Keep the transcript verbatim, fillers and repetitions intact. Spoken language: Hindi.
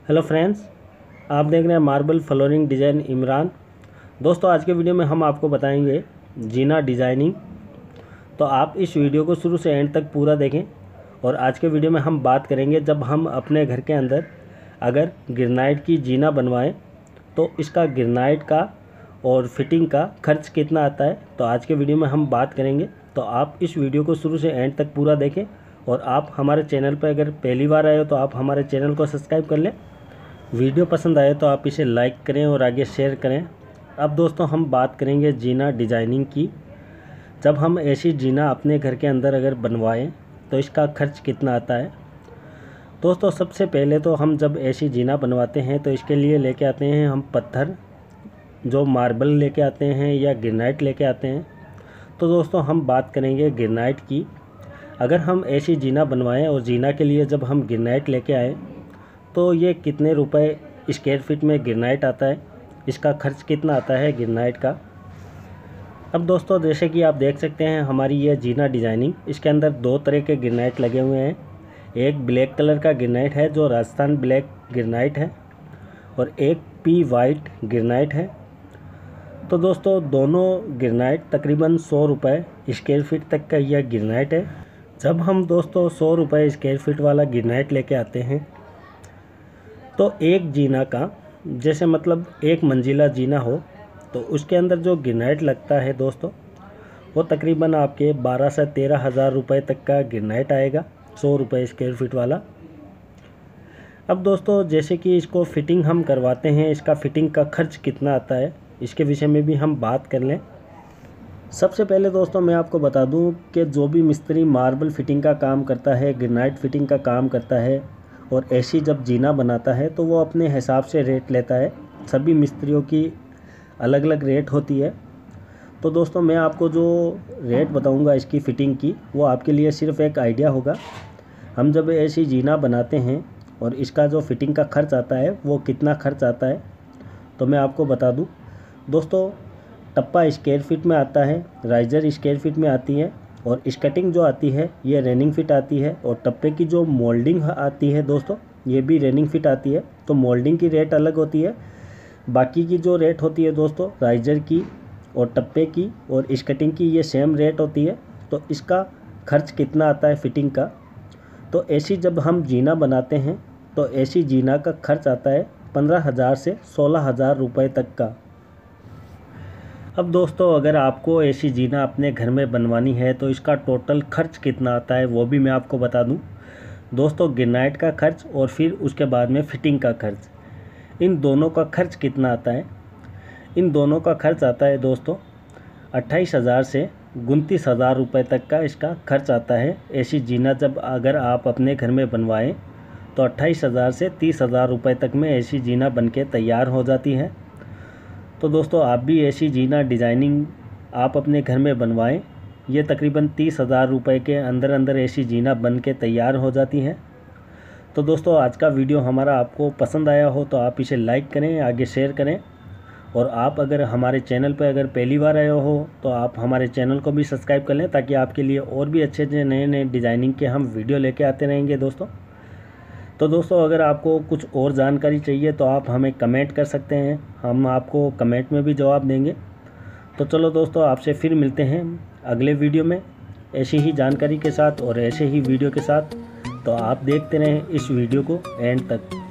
हेलो फ्रेंड्स, आप देख रहे हैं मार्बल फ्लोरिंग डिज़ाइन इमरान। दोस्तों, आज के वीडियो में हम आपको बताएंगे जीना डिज़ाइनिंग। तो आप इस वीडियो को शुरू से एंड तक पूरा देखें। और आज के वीडियो में हम बात करेंगे, जब हम अपने घर के अंदर अगर ग्रेनाइट की जीना बनवाएं तो इसका ग्रेनाइट का और फिटिंग का खर्च कितना आता है। तो आज के वीडियो में हम बात करेंगे, तो आप इस वीडियो को शुरू से एंड तक पूरा देखें। और आप हमारे चैनल पर अगर पहली बार आए हो तो आप हमारे चैनल को सब्सक्राइब कर लें। वीडियो पसंद आए तो आप इसे लाइक करें और आगे शेयर करें। अब दोस्तों, हम बात करेंगे जीना डिज़ाइनिंग की। जब हम ऐसी जीना अपने घर के अंदर अगर बनवाएं तो इसका खर्च कितना आता है। दोस्तों, सबसे पहले तो हम जब ऐसी जीना बनवाते हैं तो इसके लिए लेके आते हैं हम पत्थर, जो मार्बल लेके आते हैं या ग्रेनाइट लेके आते हैं। तो दोस्तों, हम बात करेंगे ग्रेनाइट की। अगर हम ऐसी जीना बनवाएं और जीना के लिए जब हम ग्रेनाइट लेके आएँ तो ये कितने रुपए स्क्वायर फीट में ग्रेनाइट आता है, इसका खर्च कितना आता है ग्रेनाइट का। अब दोस्तों, जैसे कि आप देख सकते हैं हमारी ये जीना डिज़ाइनिंग, इसके अंदर दो तरह के ग्रेनाइट लगे हुए हैं। एक ब्लैक कलर का ग्रेनाइट है जो राजस्थान ब्लैक ग्रेनाइट है, और एक पी वाइट ग्रेनाइट है। तो दोस्तों, दोनों ग्रेनाइट तकरीबन सौ रुपये स्क्वायर फीट तक का यह ग्रेनाइट है। जब हम दोस्तों सौ रुपये स्क्वायर फीट वाला ग्रेनाइट लेके आते हैं तो एक जीना का, जैसे मतलब एक मंजिला जीना हो तो उसके अंदर जो ग्रेनाइट लगता है दोस्तों, वो तकरीबन आपके बारह से तेरह हज़ार रुपये तक का ग्रेनाइट आएगा, सौ रुपये स्क्वायर फीट वाला। अब दोस्तों, जैसे कि इसको फिटिंग हम करवाते हैं, इसका फिटिंग का खर्च कितना आता है, इसके विषय में भी हम बात कर लें। सबसे पहले दोस्तों, मैं आपको बता दूं कि जो भी मिस्त्री मार्बल फिटिंग का काम करता है, ग्रेनाइट फिटिंग का काम करता है और ऐसी जब जीना बनाता है तो वो अपने हिसाब से रेट लेता है। सभी मिस्त्रियों की अलग अलग रेट होती है। तो दोस्तों, मैं आपको जो रेट बताऊंगा इसकी फ़िटिंग की, वो आपके लिए सिर्फ एक आइडिया होगा। हम जब ऐसी जीना बनाते हैं और इसका जो फिटिंग का खर्च आता है वो कितना खर्च आता है, तो मैं आपको बता दूं। दोस्तों, टप्पा स्क्वायर फीट में आता है, राइजर स्क्वायर फीट में आती है, और स्कटिंग जो आती है ये रनिंग फिट आती है, और टप्पे की जो मोल्डिंग आती है दोस्तों, ये भी रनिंग फिट आती है। तो मोल्डिंग की रेट अलग होती है। बाकी की जो रेट होती है दोस्तों, राइजर की और टप्पे की और स्कटिंग की, ये सेम रेट होती है। तो इसका खर्च कितना आता है फिटिंग का, तो ऐसी जब हम जीना बनाते हैं तो ऐसी जीना का खर्च आता है पंद्रह हज़ार से सोलह हज़ार रुपये तक का। अब दोस्तों, अगर आपको ऐसी जीना अपने घर में बनवानी है तो इसका टोटल खर्च कितना आता है वो भी मैं आपको बता दूं। दोस्तों, ग्रेनाइट का खर्च और फिर उसके बाद में फिटिंग का खर्च, इन दोनों का खर्च कितना आता है। इन दोनों का खर्च आता है दोस्तों अट्ठाईस हज़ार से उनतीस हज़ार रुपये तक का इसका खर्च आता है। ऐसी जीना जब अगर आप अपने घर में बनवाएं तो अट्ठाईस हज़ार से तीस हज़ार रुपये तक में ऐसी जीना बन के तैयार हो जाती है। तो दोस्तों, आप भी ऐसी जीना डिज़ाइनिंग आप अपने घर में बनवाएं। ये तकरीबन तीस हज़ार रुपये के अंदर अंदर ऐसी जीना बन के तैयार हो जाती हैं। तो दोस्तों, आज का वीडियो हमारा आपको पसंद आया हो तो आप इसे लाइक करें, आगे शेयर करें। और आप अगर हमारे चैनल पर अगर पहली बार आए हो तो आप हमारे चैनल को भी सब्सक्राइब कर लें, ताकि आपके लिए और भी अच्छे अच्छे नए नए डिज़ाइनिंग के हम वीडियो लेके आते रहेंगे दोस्तों। तो दोस्तों, अगर आपको कुछ और जानकारी चाहिए तो आप हमें कमेंट कर सकते हैं, हम आपको कमेंट में भी जवाब देंगे। तो चलो दोस्तों, आपसे फिर मिलते हैं अगले वीडियो में ऐसी ही जानकारी के साथ और ऐसे ही वीडियो के साथ। तो आप देखते रहें इस वीडियो को एंड तक।